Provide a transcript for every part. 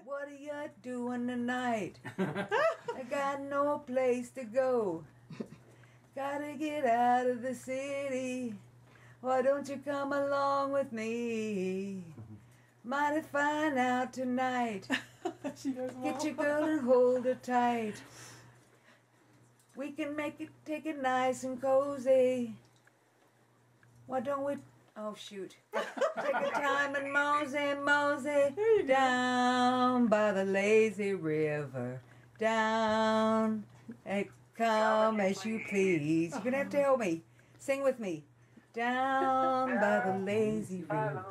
What are you doing tonight? I got no place to go. Gotta get out of the city. Why don't you come along with me? Might find out tonight. Get your girl and hold her tight. We can take it nice and cozy. Why don't we? Oh shoot! Take a time and mosey down by the lazy river. Down and come as you please. You're gonna have to help me. Sing with me. Down by the lazy river.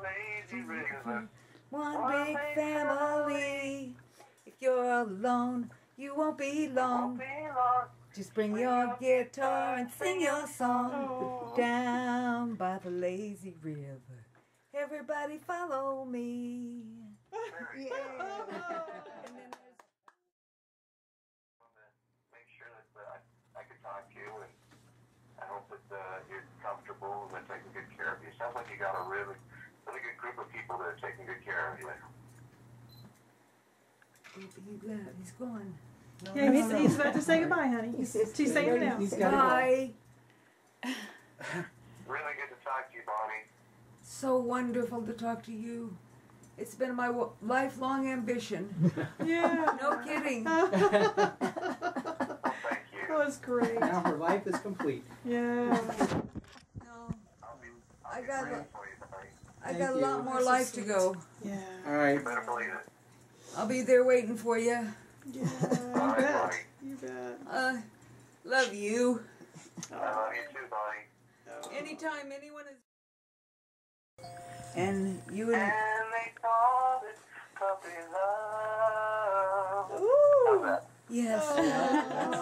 One big family. If you're alone, you won't be long. Just bring your guitar and sing your song. Down by the lazy river. Everybody follow me. Yeah. And then make sure that I can talk to you, and I hope that you're comfortable and they're taking good care of you. Sounds like you got a really good group of people that are taking good care of you. He's gone. No, yeah, he's about to say goodbye, honey. She's saying it now. Bye. Really good to talk to you, Bonnie. So wonderful to talk to you. It's been my lifelong ambition. Yeah. No kidding. Thank you. That was great. Now her life is complete. Yeah. No. I got a lot more life to go. Yeah. All right. You better believe it. I'll be there waiting for you. Yeah, you bet. You bet. Love you. I love you too, Bonnie. Anytime anyone is... And you and... And they call it puppy love. Ooh. How's that? Yes.